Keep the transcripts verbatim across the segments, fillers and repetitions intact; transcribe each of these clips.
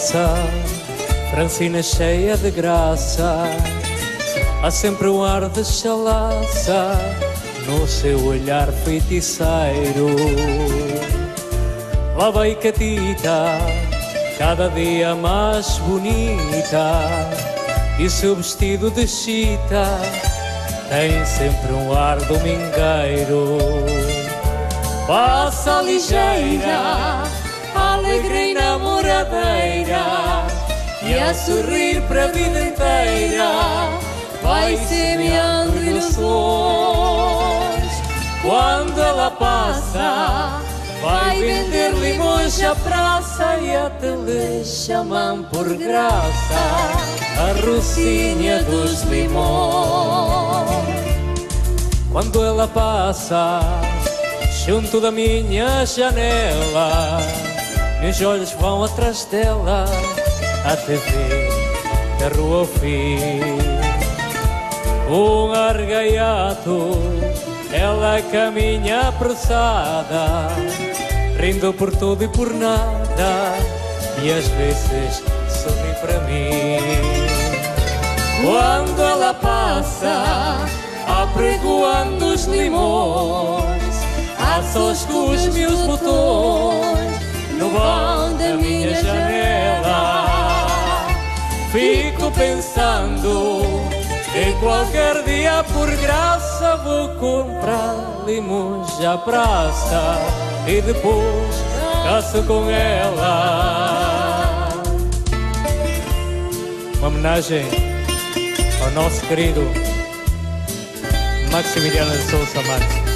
praça, Francina cheia de graça, há sempre um ar de chalaça no seu olhar feiticeiro. Lá vai Catita, cada dia mais bonita, e seu vestido de chita tem sempre um ar domingueiro. Passa ligeira, alegre e namoradeira, e a sorrir para a vida inteira vai semeando ilusões. Quando ela passa, vai vender limões à praça, e até lhe chamam por graça a Rocinha dos Limões. Quando ela passa junto da minha janela, meus olhos vão atrás dela até ver da rua ao fim um argaiato. Ela caminha apressada, rindo por tudo e por nada, e às vezes sorri para mim. Quando ela passa, apregoando os limões, a sós com os meus botões no vão da minha janela, fico pensando que qualquer dia por graça vou comprar limões à praça e depois caço com ela. Uma homenagem ao nosso querido Maximiliano de Sousa Matos.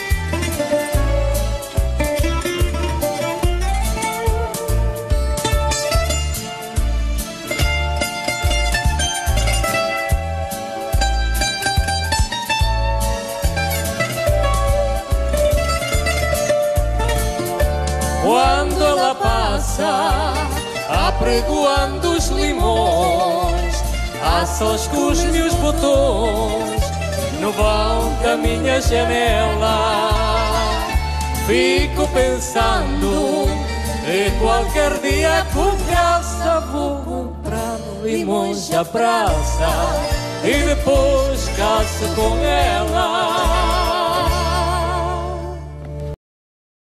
Quando ela passa, apregoando os limões, a sós com os meus botões no vão da minha janela, fico pensando que qualquer dia por graça vou comprar limões à praça e depois caço com ela.